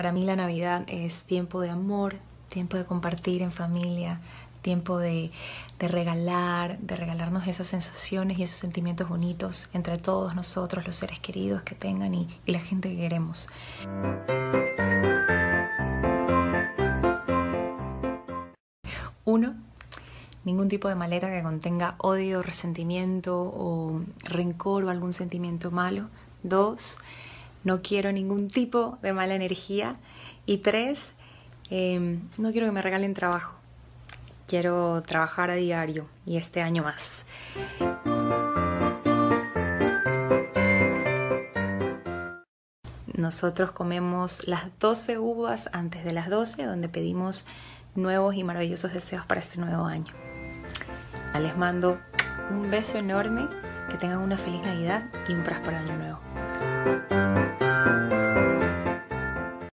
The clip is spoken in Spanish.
Para mí la Navidad es tiempo de amor, tiempo de compartir en familia, tiempo de regalarnos esas sensaciones y esos sentimientos bonitos entre todos nosotros, los seres queridos que tengan y la gente que queremos. Uno, ningún tipo de maleta que contenga odio, resentimiento o rencor o algún sentimiento malo. 2, no quiero ningún tipo de mala energía. Y 3, no quiero que me regalen trabajo. Quiero trabajar a diario y este año más. Nosotros comemos las 12 uvas antes de las 12, donde pedimos nuevos y maravillosos deseos para este nuevo año. Les mando un beso enorme, que tengan una feliz Navidad y un próspero año nuevo.